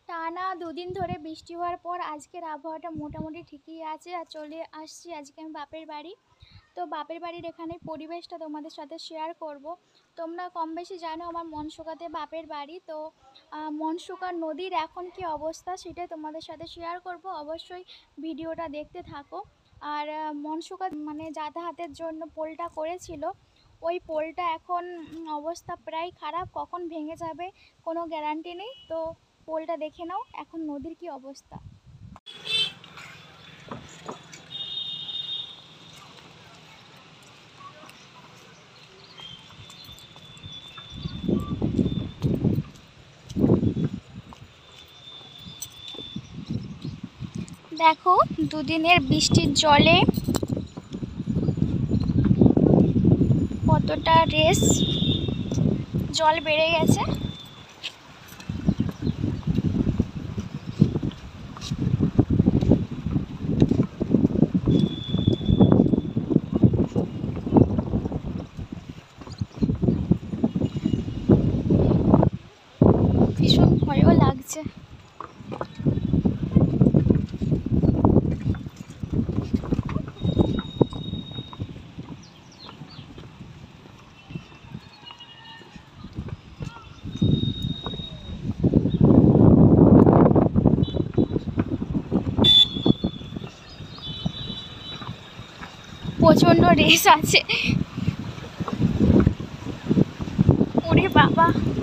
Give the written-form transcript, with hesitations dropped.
টানা দুদিন ধরে বৃষ্টি হওয়ার পর আজকের আবহাওয়াটা মোটামুটি ঠিকই আছে। আর চলে আসছি আজকে আমি বাপের বাড়ি। তো বাপের বাড়ির এখানে পরিবেশটা তোমাদের সাথে শেয়ার করব। তোমরা কম বেশি জানো আমার মনসুকাতে বাপের বাড়ি। তো মনসুকা নদীর এখন কি অবস্থা সেটাই তোমাদের সাথে শেয়ার করব। অবশ্যই ভিডিওটা দেখতে থাকো। আর মনসুকা মানে যাতায়াতের জন্য পোলটা করেছিল, ওই পোলটা এখন অবস্থা প্রায় খারাপ, কখন ভেঙে যাবে কোনো গ্যারান্টি নেই। তো পোলটা দেখে নাও এখন নদীর কি অবস্থা। দেখো দুদিনের বৃষ্টির জলে কতটা রেস জল বেড়ে গেছে। ভীষণ ভয়ও লাগছে। প্রচন্ড রেস আছে। ওরে বাবা।